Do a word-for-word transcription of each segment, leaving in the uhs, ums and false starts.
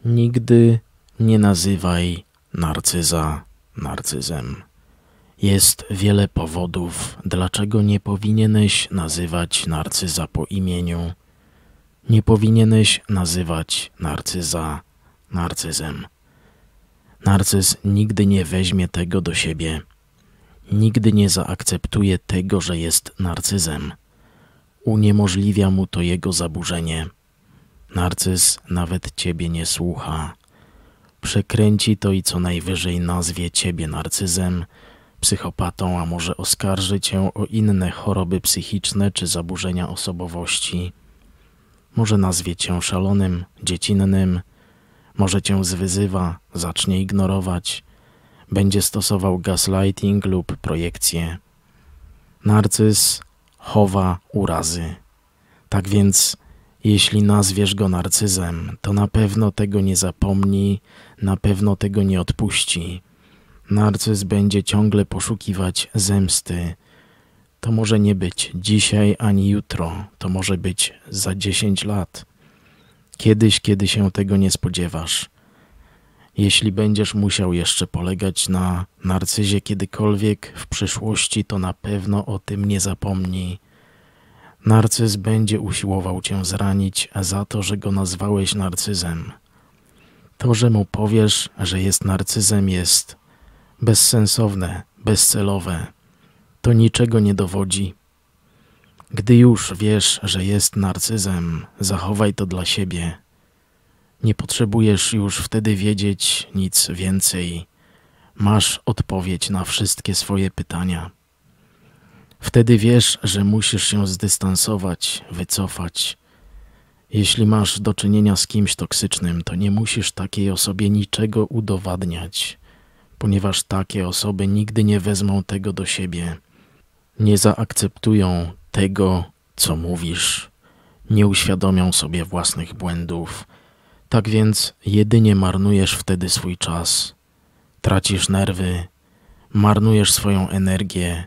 Nigdy nie nazywaj narcyza narcyzem. Jest wiele powodów, dlaczego nie powinieneś nazywać narcyza po imieniu. Nie powinieneś nazywać narcyza narcyzem. Narcyz nigdy nie weźmie tego do siebie. Nigdy nie zaakceptuje tego, że jest narcyzem. Uniemożliwia mu to jego zaburzenie. Narcyz nawet ciebie nie słucha. Przekręci to i co najwyżej nazwie ciebie narcyzem, psychopatą, a może oskarży cię o inne choroby psychiczne czy zaburzenia osobowości. Może nazwie cię szalonym, dziecinnym, może cię zwyzywa, zacznie ignorować, będzie stosował gaslighting lub projekcję. Narcyz chowa urazy. Tak więc, jeśli nazwiesz go narcyzem, to na pewno tego nie zapomni, na pewno tego nie odpuści. Narcyz będzie ciągle poszukiwać zemsty. To może nie być dzisiaj ani jutro, to może być za dziesięć lat. Kiedyś, kiedy się tego nie spodziewasz. Jeśli będziesz musiał jeszcze polegać na narcyzie kiedykolwiek w przyszłości, to na pewno o tym nie zapomnij. Narcyz będzie usiłował cię zranić za to, że go nazwałeś narcyzem. To, że mu powiesz, że jest narcyzem, jest bezsensowne, bezcelowe. To niczego nie dowodzi. Gdy już wiesz, że jest narcyzem, zachowaj to dla siebie. Nie potrzebujesz już wtedy wiedzieć nic więcej. Masz odpowiedź na wszystkie swoje pytania. Wtedy wiesz, że musisz się zdystansować, wycofać. Jeśli masz do czynienia z kimś toksycznym, to nie musisz takiej osobie niczego udowadniać, ponieważ takie osoby nigdy nie wezmą tego do siebie. Nie zaakceptują tego, co mówisz. Nie uświadomią sobie własnych błędów. Tak więc jedynie marnujesz wtedy swój czas. Tracisz nerwy, marnujesz swoją energię.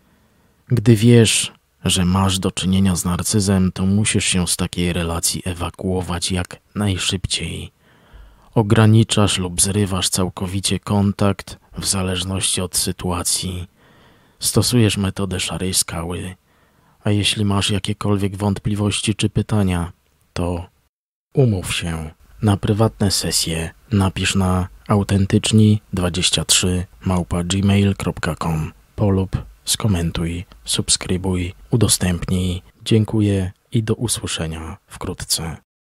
Gdy wiesz, że masz do czynienia z narcyzem, to musisz się z takiej relacji ewakuować jak najszybciej. Ograniczasz lub zrywasz całkowicie kontakt w zależności od sytuacji. Stosujesz metodę szarej skały. A jeśli masz jakiekolwiek wątpliwości czy pytania, to umów się na prywatne sesje. Napisz na autentyczni dwadzieścia trzy małpa gmail kropka com. Polub, skomentuj, subskrybuj, udostępnij. Dziękuję i do usłyszenia wkrótce.